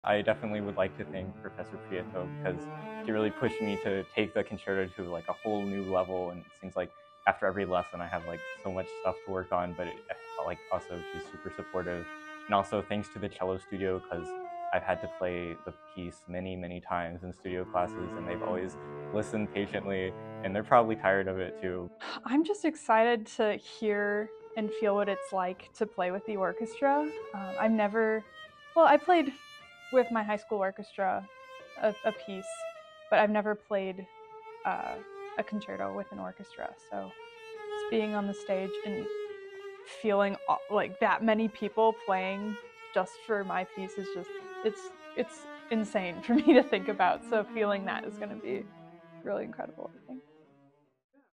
I definitely would like to thank Professor Prieto because she really pushed me to take the concerto to like a whole new level, and it seems like after every lesson I have like so much stuff to work on, but like also she's super supportive. And also thanks to the cello studio because I've had to play the piece many times in studio classes, and they've always listened patiently, and they're probably tired of it too. I'm just excited to hear and feel what it's like to play with the orchestra. I played with my high school orchestra a piece, but I've never played uh, a concerto with an orchestra. So just being on the stage and feeling like that many people playing just for my piece is just, it's insane for me to think about. So feeling that is going to be really incredible, I think.